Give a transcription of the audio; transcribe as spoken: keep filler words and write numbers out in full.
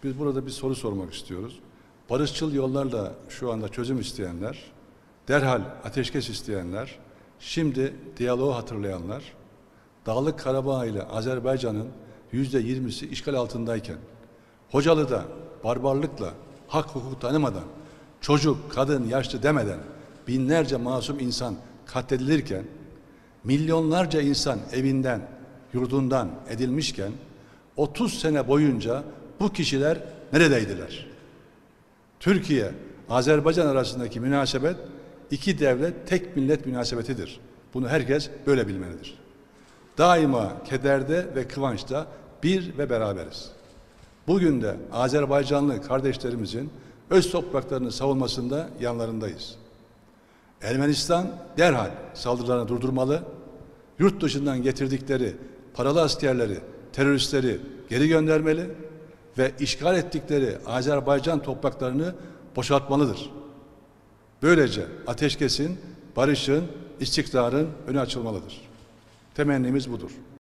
Biz burada bir soru sormak istiyoruz. Barışçıl yollarla şu anda çözüm isteyenler, derhal ateşkes isteyenler, şimdi diyaloğu hatırlayanlar, Dağlık Karabağ ile Azerbaycan'ın yüzde yirmisi işgal altındayken, Hocalı'da barbarlıkla, hak hukuk tanımadan, çocuk, kadın, yaşlı demeden binlerce masum insan katledilirken, milyonlarca insan evinden, yurdundan edilmişken, otuz sene boyunca bu kişiler neredeydiler? Türkiye, Azerbaycan arasındaki münasebet iki devlet, tek millet münasebetidir. Bunu herkes böyle bilmelidir. Daima kederde ve kıvançta bir ve beraberiz. Bugün de Azerbaycanlı kardeşlerimizin öz topraklarını savunmasında yanlarındayız. Ermenistan derhal saldırılarını durdurmalı, yurt dışından getirdikleri paralı askerleri, teröristleri geri göndermeli ve işgal ettikleri Azerbaycan topraklarını boşaltmalıdır. Böylece ateşkesin, barışın, istikrarın önü açılmalıdır. Temennimiz budur.